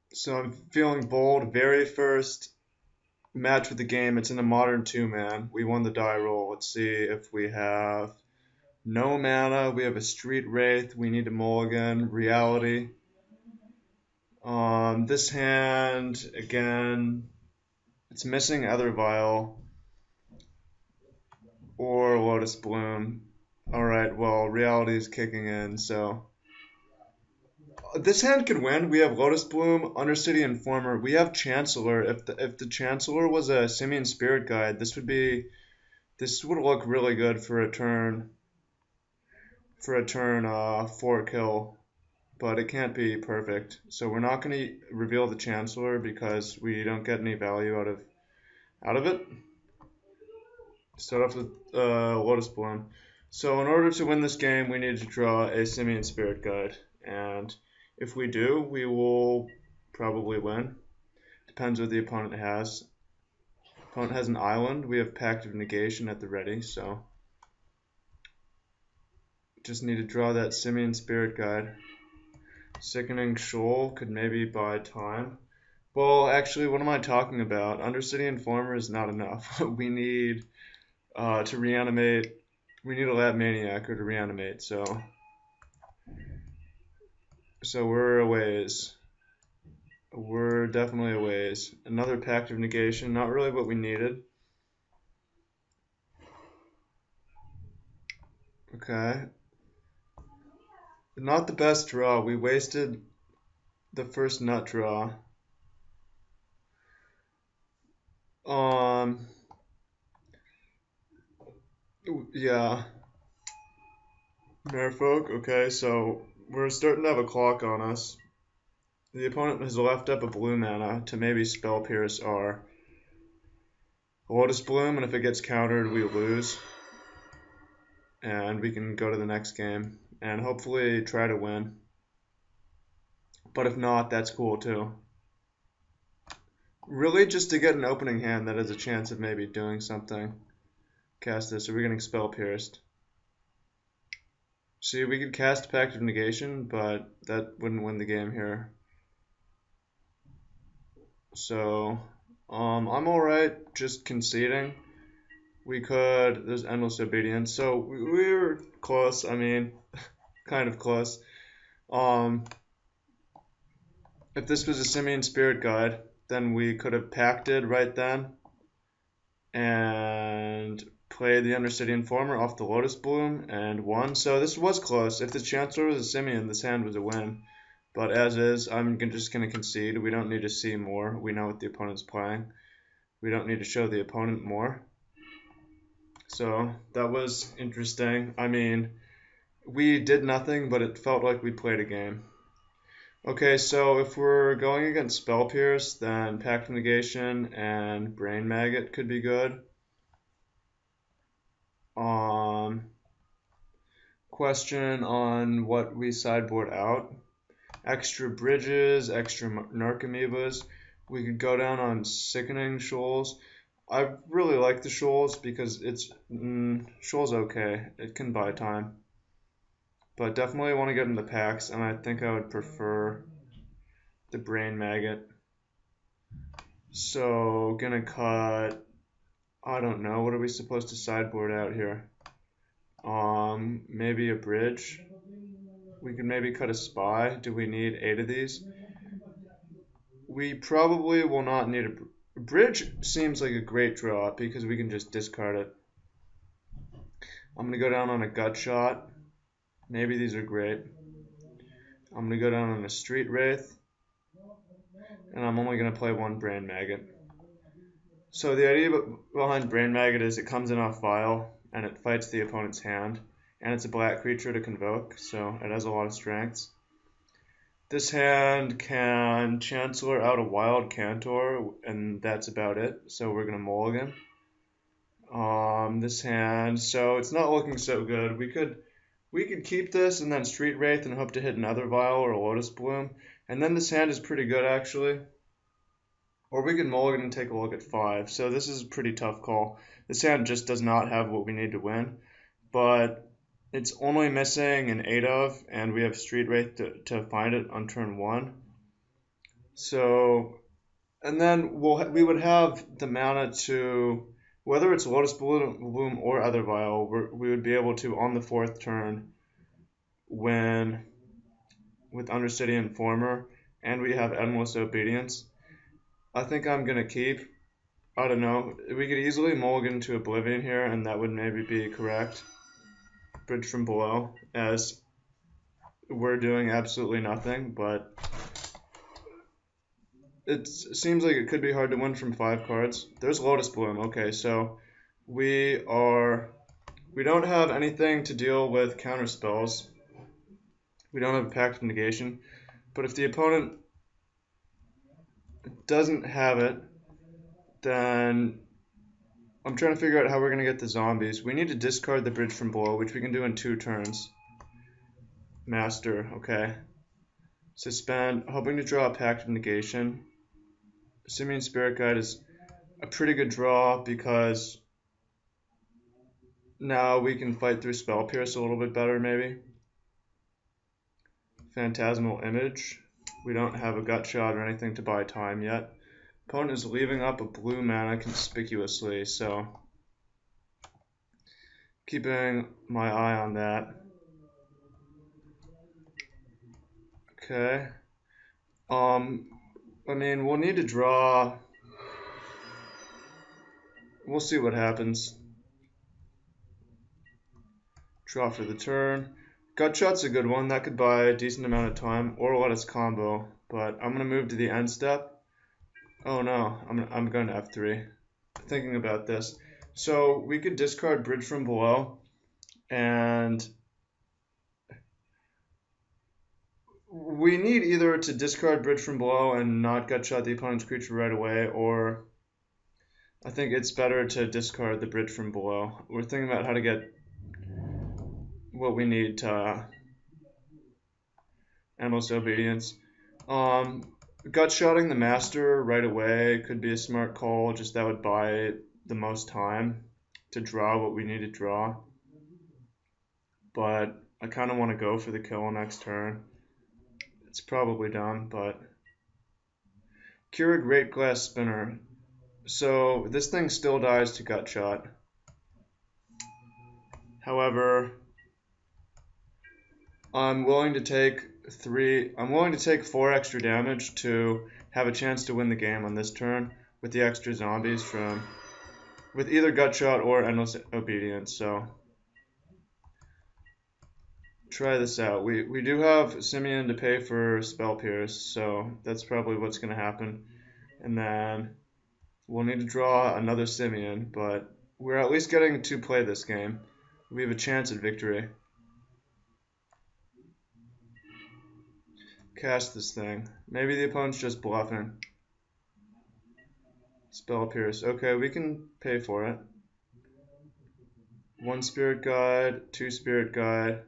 So I'm feeling bold. Very first match with the game. It's in a modern two-man. We won the die roll. Let's see if we have no mana. We have a street wraith. We need a mulligan. Reality. This hand again. It's missing Ether Vial or Lotus Bloom. All right. Well, reality is kicking in. So this hand could win. We have Lotus Bloom, Undercity Informer. We have Chancellor. If the Chancellor was a Simian Spirit Guide, this would look really good for a turn 4 kill, but it can't be perfect. So we're not going to reveal the Chancellor because we don't get any value out of it. Start off with Lotus Bloom. So in order to win this game, we need to draw a Simian Spirit Guide, and if we do, we will probably win. Depends what the opponent has. Opponent has an island. We have Pact of Negation at the ready, so just need to draw that Simian Spirit Guide. Sickening Shoal could maybe buy time. Well, actually, what am I talking about? Undercity Informer is not enough. We need to reanimate. We need a Lab Maniacer to reanimate, so we're a ways. We're definitely a ways. Another Pact of Negation, not really what we needed. Okay. Not the best draw. We wasted the first nut draw. Um, yeah. Merfolk, okay, so we're starting to have a clock on us. The opponent has left up a blue mana to maybe Spell Pierce our Lotus Bloom, and if it gets countered, we lose. And we can go to the next game and hopefully try to win. But if not, that's cool too. Really, just to get an opening hand that has a chance of maybe doing something. Cast this. Are we getting Spell Pierced? See, we could cast Pact of Negation, but that wouldn't win the game here. So, I'm alright just conceding. We could, there's Endless Obedience. So we're close, I mean, kind of close. Um, if this was a Simian Spirit Guide, then we could have pacted right then and played the Undercity Informer off the Lotus Bloom and won. So this was close. If the Chancellor was a Simian, this hand was a win. But as is, I'm just going to concede. We don't need to see more. We know what the opponent's playing. We don't need to show the opponent more. So that was interesting. I mean, we did nothing, but it felt like we played a game. Okay, so if we're going against Spell Pierce, then Pact of Negation and Brain Maggot could be good. Question on what we sideboard out. Extra bridges, extra Narcomoebas. We could go down on Sickening Shoals. I really like the Shoals because Shoals okay. It can buy time. But definitely want to get in the packs, and I think I would prefer the Brain Maggot. So, gonna cut, I don't know, what are we supposed to sideboard out here? Maybe a bridge. We could maybe cut a spy. Do we need 8 of these? We probably will not need a bridge. Seems like a great draw because we can just discard it. I'm gonna go down on a gut shot. Maybe these are great. I'm gonna go down on a street wraith, and I'm only gonna play one brain maggot. So the idea behind brain maggot is it comes in off file and it fights the opponent's hand, and it's a black creature to convoke, so it has a lot of strengths. This hand can Chancellor out a Wild Cantor, and that's about it. So we're gonna mulligan. This hand, so it's not looking so good. We could keep this and then Street Wraith and hope to hit another Vial or a Lotus Bloom, and then this hand is pretty good actually. Or we can mulligan and take a look at 5. So this is a pretty tough call. This hand just does not have what we need to win, but it's only missing an 8 of, and we have Street Wraith to find it on turn 1. So, and then we would have the mana to, whether it's Lotus Bloom or other Vial, we would be able to, on the fourth turn, win with Undercity Informer, and we have Endless Obedience. I think I'm going to keep. I don't know. We could easily mulligan to Oblivion here, and that would maybe be correct. Bridge from Below, as we're doing absolutely nothing, but it seems like it could be hard to win from 5 cards. There's Lotus Bloom. Okay, so we don't have anything to deal with counter spells. We don't have a Pact of Negation. But if the opponent doesn't have it, then I'm trying to figure out how we're going to get the zombies. We need to discard the Bridge from Below, which we can do in 2 turns. Master, okay. Suspend, hoping to draw a Pact of Negation. Simian Spirit Guide is a pretty good draw because now we can fight through Spell Pierce a little bit better, maybe. Phantasmal Image. We don't have a Gut Shot or anything to buy time yet. Opponent is leaving up a blue mana conspicuously, so keeping my eye on that. Okay. I mean, we'll need to draw. We'll see what happens. Draw for the turn. Gut Shot's a good one. That could buy a decent amount of time or let us combo. But I'm going to move to the end step. Oh no, I'm going to F3. Thinking about this. So we could discard Bridge from Below. And we need either to discard Bridge from Below and not Gut Shot the opponent's creature right away, or I think it's better to discard the Bridge from Below. We're thinking about how to get what we need to Endless Obedience. Gut Shotting the Master right away could be a smart call, just that would buy the most time to draw what we need to draw. But I kind of want to go for the kill next turn. It's probably dumb, but Kira Great Glass Spinner. So this thing still dies to Gut Shot. However, I'm willing to take 4 extra damage to have a chance to win the game on this turn with the extra zombies with either Gut Shot or Endless Obedience. So try this out. We do have Simian to pay for Spell Pierce, so that's probably what's going to happen. And then we'll need to draw another Simian, but we're at least getting to play this game. We have a chance at victory. Cast this thing. Maybe the opponent's just bluffing. Spell Pierce. Okay, we can pay for it. 1 Spirit Guide, 2 Spirit Guide.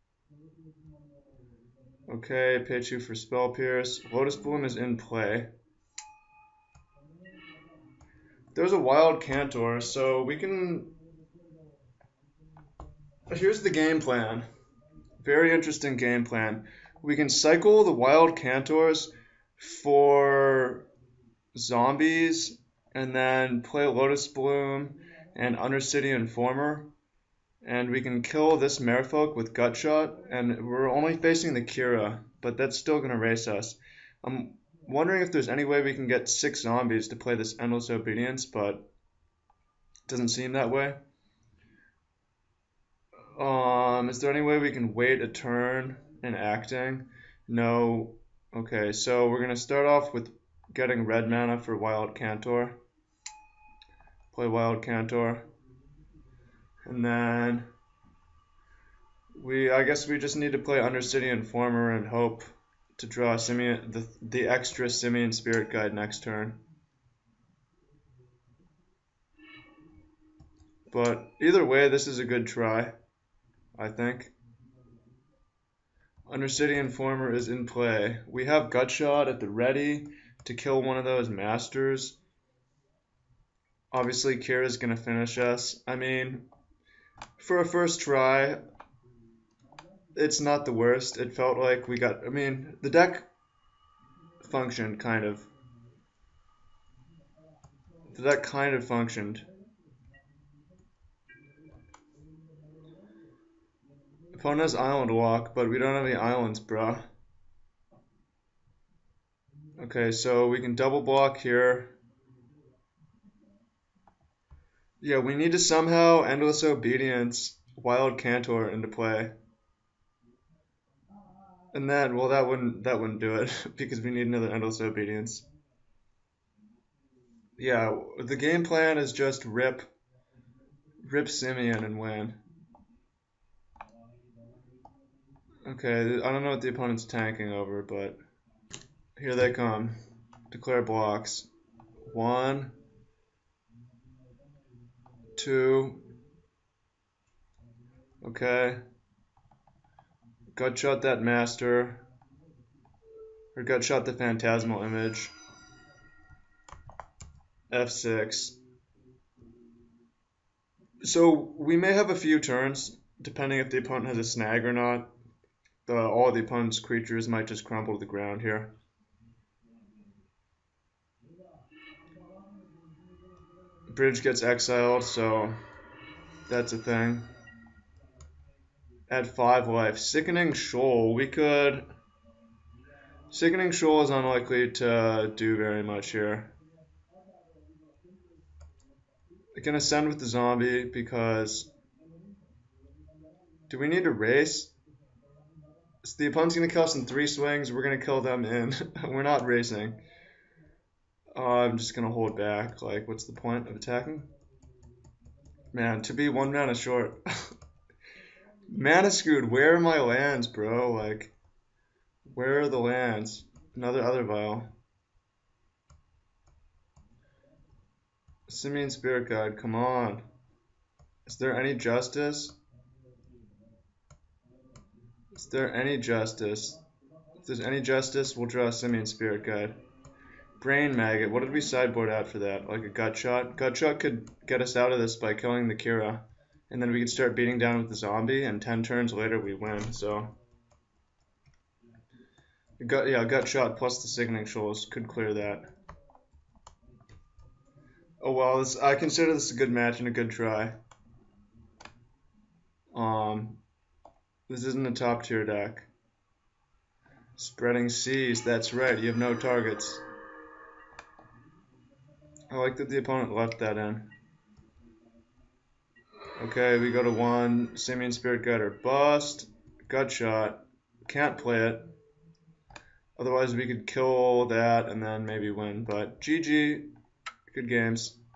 Okay, pay 2 for Spell Pierce. Lotus Bloom is in play. There's a Wild Cantor, so we can... Here's the game plan. Very interesting game plan. We can cycle the Wild Cantors for zombies and then play Lotus Bloom and Undercity Informer. And we can kill this Merfolk with Gut Shot, and we're only facing the Kira, but that's still going to race us. I'm wondering if there's any way we can get 6 zombies to play this Endless Obedience, but it doesn't seem that way. Is there any way we can wait a turn in acting? No. Okay, so we're going to start off with getting red mana for Wild Cantor. Play Wild Cantor. And then I guess we just need to play Undercity Informer and hope to draw the extra Simian Spirit Guide next turn. But either way, this is a good try, I think. Undercity Informer is in play. We have Gut Shot at the ready to kill one of those masters. Obviously, Kira's going to finish us. I mean, for a first try, it's not the worst. It felt like the deck functioned, kind of. That kind of functioned. Opponent has island walk, but we don't have any islands, bruh. Okay, so we can double block here. Yeah, we need to somehow endless obedience wild Cantor into play. And then, well, that wouldn't do it because we need another endless obedience. Yeah, the game plan is just rip Simeon and win. Okay, I don't know what the opponent's tanking over, but here they come. Declare blocks. 1, 2. Okay. Gut shot that master. Or gut shot the phantasmal image. F6. So we may have a few turns, depending if the opponent has a snag or not. All the opponent's creatures might just crumble to the ground here. Bridge gets exiled, so that's a thing. Add 5 life. Sickening Shoal. Sickening Shoal is unlikely to do very much here. I can ascend with the zombie because... Do we need to race? So the opponent's going to kill us in 3 swings. We're going to kill them in... We're not racing. I'm just going to hold back. Like, what's the point of attacking? Man, to be 1 mana short. Mana screwed. Where are my lands, bro? Like, where are the lands? Another other vial. Simian Spirit Guide, come on. Is there any justice? Is there any justice? If there's any justice, we'll draw a Simian Spirit Guide. Brain Maggot, what did we sideboard out for that? Like a Gut Shot? Gut Shot could get us out of this by killing the Kira. And then we could start beating down with the zombie, and 10 turns later we win, so... Gut Shot plus the Sickening Shoals could clear that. Oh well, I consider this a good match and a good try. This isn't a top tier deck. Spreading Seas, that's right, you have no targets. I like that the opponent left that in. Okay, we go to 1, Simian Spirit Guide or bust. Gut Shot. Can't play it. Otherwise we could kill that and then maybe win, but GG. Good games.